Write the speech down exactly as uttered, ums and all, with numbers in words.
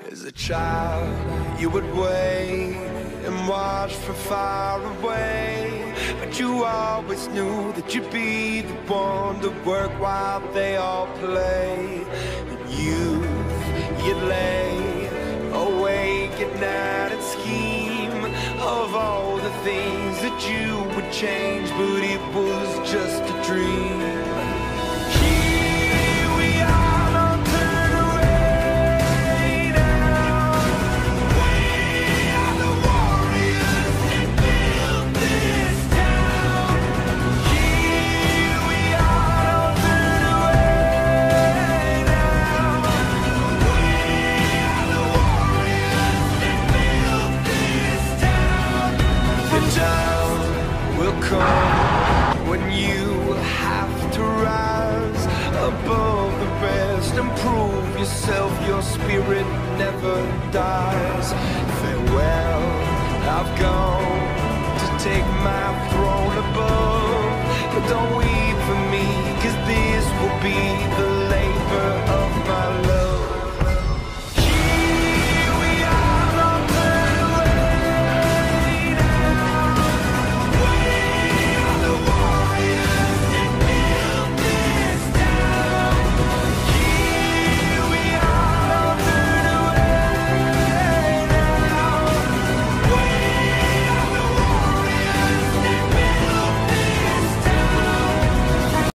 As a child, you would wait and watch from far away, but you always knew that you'd be the one to work while they all play. And youth, you'd lay awake at night and scheme of all the things that you would change, but it was just a dream. When you have to rise above the rest and prove yourself, your spirit never dies. Farewell, I've gone to take my throne above, but don't weep for me, 'cause this will be the